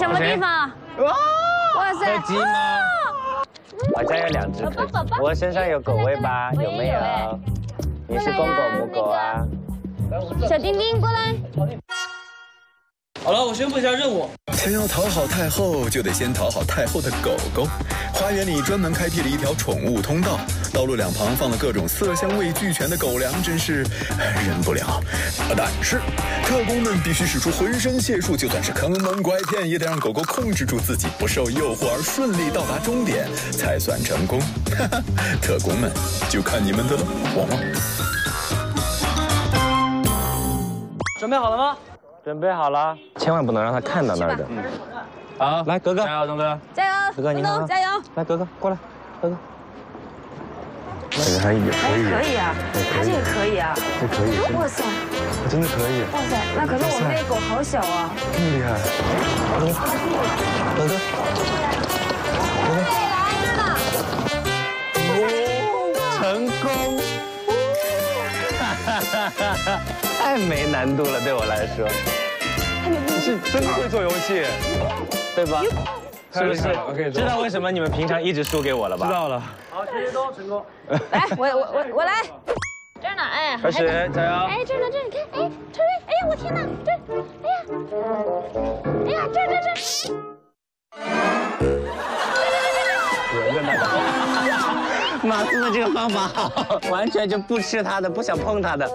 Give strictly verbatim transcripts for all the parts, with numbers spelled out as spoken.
什么地方？哇！哇塞！ 鸡吗？我家有两只柯基，我身上有狗尾巴，有没有？你是公狗母狗啊？ 小丁丁过来。 好了，我宣布一下任务。 想要讨好太后，就得先讨好太后的狗狗。花园里专门开辟了一条宠物通道，道路两旁放了各种色香味俱全的狗粮，真是忍不了。但是，特工们必须使出浑身解数，就算是坑蒙拐骗，也得让狗狗控制住自己，不受诱惑而顺利到达终点，才算成功。哈哈，特工们，就看你们的了，汪汪！ 准备好了吗？ 准备好了，千万不能让他看到那儿的。 嗯，好， 来，格格， 加油，东哥， 加油， 格格，你好， 加油！ 来，格格过来，格格。这个还也可以， 可以啊，他这个可以啊， 这可以， 哇塞， 真的可以。 哇塞，那可是我们那狗好小啊， 这么厉害，格格，格格，成功！哈哈哈哈！太没难度了，对我来说。 你是真的会做游戏， 对吧？是不是？ 我可以知道为什么你们平常一直输给我了吧？ 知道了。 好，学习都成功。 来，我我我我来，这儿呢，哎， 开始，加油！ 哎，这儿呢，这儿你看，哎，这儿，哎呀，我天哪，这，哎呀，哎呀，这儿这儿这儿。 马斯的这个方法好，完全就不吃它的，不想碰它的。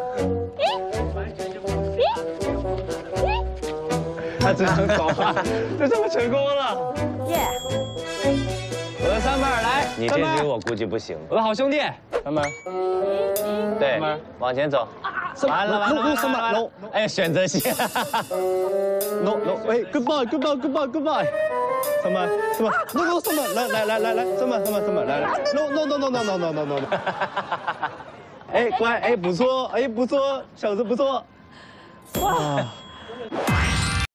他真很搞啊，就这么成功了。 耶！ 我的三妹儿来，你这局我估计不行。 我的好兄弟， 三妹儿，对，往前走。完了完了完了完了！哎，选择性。 no no， 哎 ，goodbye goodbye goodbye goodbye。三妹，三妹 ，no no， 三妹，来来来来来，三妹三妹三妹，来来 ，no no no no no no no no no。哎，乖，哎不错，哎不错，小子不错。哇。